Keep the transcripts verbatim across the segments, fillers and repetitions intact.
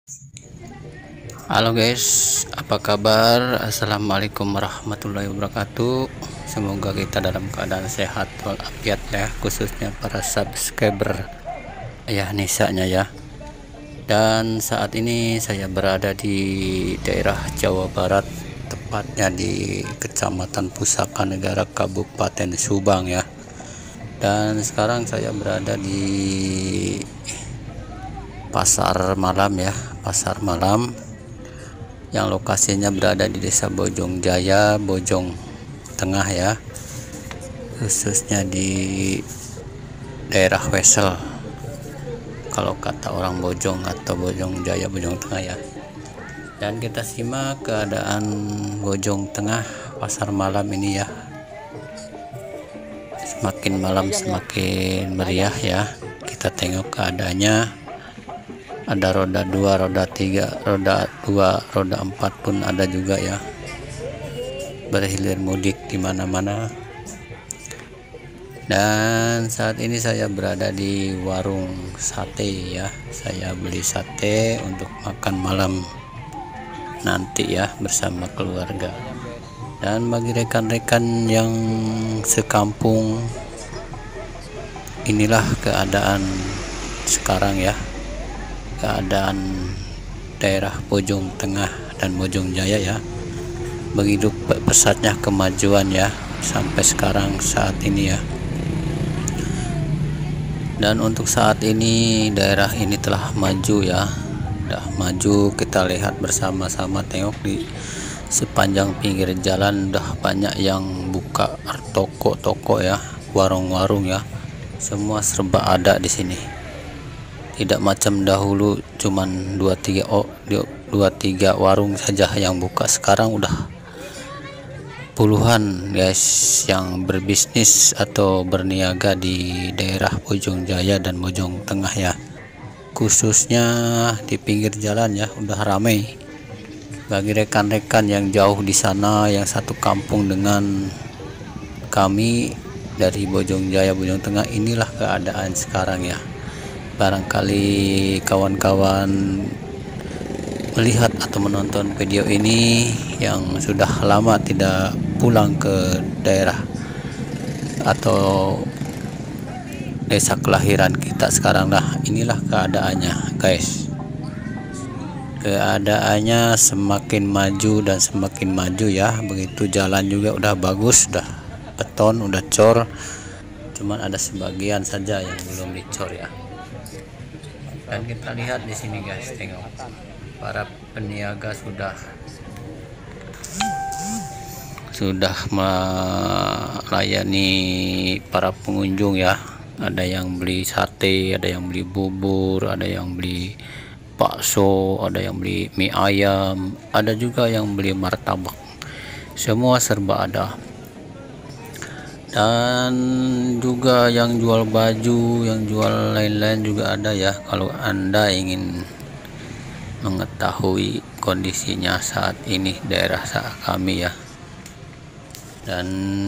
Halo guys, apa kabar? Assalamualaikum warahmatullahi wabarakatuh. Semoga kita dalam keadaan sehat walafiat ya, khususnya para subscriber Ayah Nisanya ya. Dan saat ini saya berada di daerah Jawa Barat, tepatnya di Kecamatan Pusaka Negara, Kabupaten Subang ya. Dan sekarang saya berada di pasar malam ya, pasar malam yang lokasinya berada di Desa Bojong Jaya, Bojong Tengah ya, khususnya di daerah Wesel kalau kata orang Bojong atau Bojong Jaya, Bojong Tengah ya. Dan kita simak keadaan Bojong Tengah pasar malam ini ya. Semakin malam semakin meriah ya. Kita tengok keadaannya, ada roda dua, roda tiga, roda dua, roda empat pun ada juga ya, berhilir mudik di mana-mana. Dan saat ini saya berada di warung sate ya, saya beli sate untuk makan malam nanti ya bersama keluarga. Dan bagi rekan-rekan yang sekampung, inilah keadaan sekarang ya, keadaan daerah Bojong Tengah dan Bojong Jaya ya. Begitu pesatnya kemajuan ya sampai sekarang saat ini ya. Dan untuk saat ini daerah ini telah maju ya, udah maju. Kita lihat bersama-sama, tengok di sepanjang pinggir jalan udah banyak yang buka toko-toko ya, warung-warung ya, semua serba ada di sini. Tidak macam dahulu cuman dua tiga oh dua tiga warung saja yang buka. Sekarang udah puluhan guys yang berbisnis atau berniaga di daerah Bojong Jaya dan Bojong Tengah ya, khususnya di pinggir jalan ya, udah ramai. Bagi rekan-rekan yang jauh di sana, yang satu kampung dengan kami dari Bojong Jaya, Bojong Tengah, inilah keadaan sekarang ya. Barangkali kawan-kawan melihat atau menonton video ini yang sudah lama tidak pulang ke daerah atau desa kelahiran kita sekarang, lah inilah keadaannya guys. Keadaannya semakin maju dan semakin maju ya. Begitu jalan juga udah bagus, udah beton, udah cor, cuman ada sebagian saja yang belum dicor ya. Dan kita lihat di sini guys, tengok para peniaga sudah sudah melayani para pengunjung ya. Ada yang beli sate, ada yang beli bubur, ada yang beli bakso, ada yang beli mie ayam, ada juga yang beli martabak. Semua serba ada. Dan juga yang jual baju, yang jual lain-lain juga ada ya, kalau Anda ingin mengetahui kondisinya saat ini daerah kami ya. Dan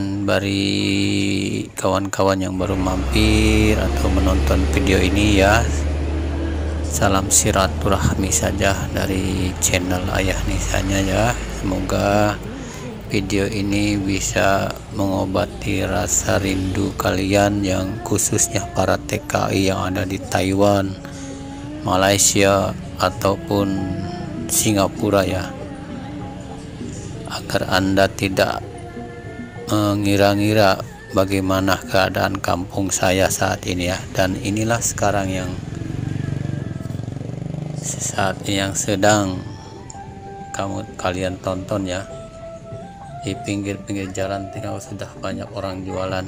bagi kawan-kawan yang baru mampir atau menonton video ini ya, salam silaturahmi saja dari channel Ayah Nisanya ya. Semoga video ini bisa mengobati rasa rindu kalian, yang khususnya para T K I yang ada di Taiwan, Malaysia ataupun Singapura ya, agar Anda tidak mengira-ngira bagaimana keadaan kampung saya saat ini ya. Dan inilah sekarang yang saat yang sedang kamu kalian tonton ya. Di pinggir-pinggir jalan tinggal sudah banyak orang jualan,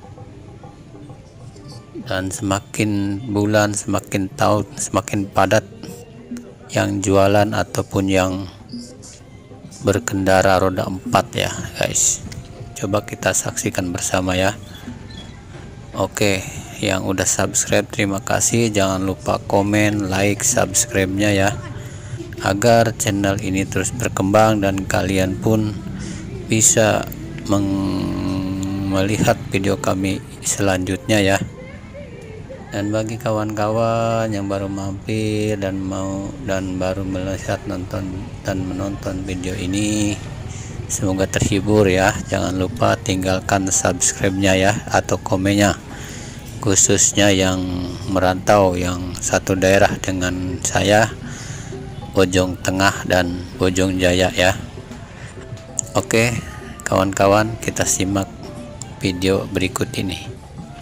dan semakin bulan semakin tahun semakin padat yang jualan ataupun yang berkendara roda empat ya guys. Coba kita saksikan bersama ya. Oke, yang udah subscribe terima kasih, jangan lupa komen, like, subscribe-nya ya, agar channel ini terus berkembang dan kalian pun bisa melihat video kami selanjutnya ya. Dan bagi kawan-kawan yang baru mampir dan mau dan baru melihat nonton dan menonton video ini, semoga terhibur ya. Jangan lupa tinggalkan subscribe-nya ya atau komennya, khususnya yang merantau yang satu daerah dengan saya, Bojong Tengah dan Bojong Jaya ya. Oke kawan-kawan, kita simak video berikut ini.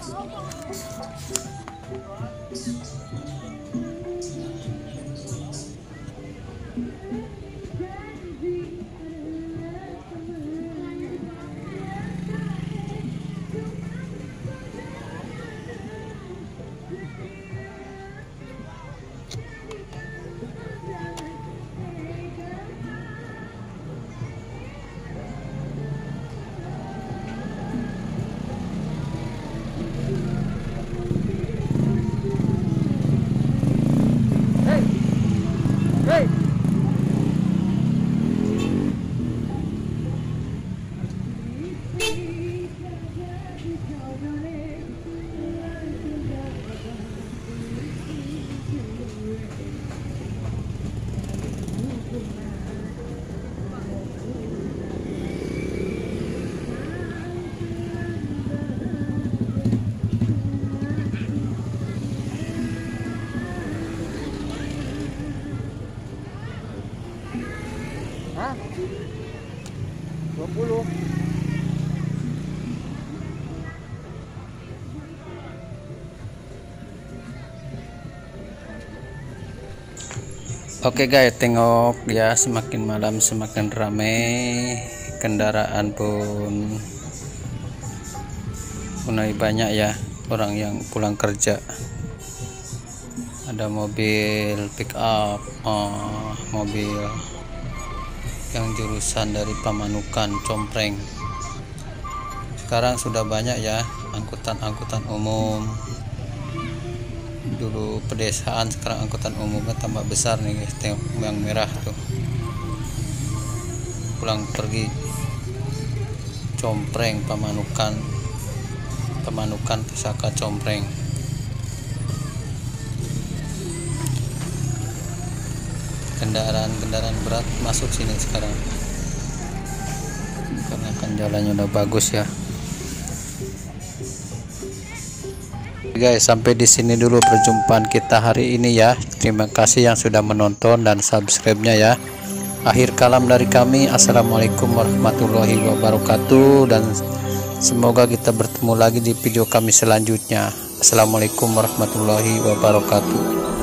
Hey! Hah? dua puluh. Oke guys, tengok ya, semakin malam semakin ramai, kendaraan pun mulai banyak ya, orang yang pulang kerja. Ada mobil pick up, oh, mobil yang jurusan dari Pamanukan Compreng. Sekarang sudah banyak ya angkutan-angkutan umum. Dulu pedesaan, sekarang angkutan umumnya tambah besar nih guys. Tengok yang merah tuh, pulang pergi Compreng Pamanukan, Pamanukan Pusaka Compreng. Kendaraan-kendaraan berat masuk sini sekarang karena kan jalannya udah bagus ya. Guys, sampai di sini dulu perjumpaan kita hari ini ya. Terima kasih yang sudah menonton dan subscribe-nya ya. Akhir kalam dari kami, assalamualaikum warahmatullahi wabarakatuh, dan semoga kita bertemu lagi di video kami selanjutnya. Assalamualaikum warahmatullahi wabarakatuh.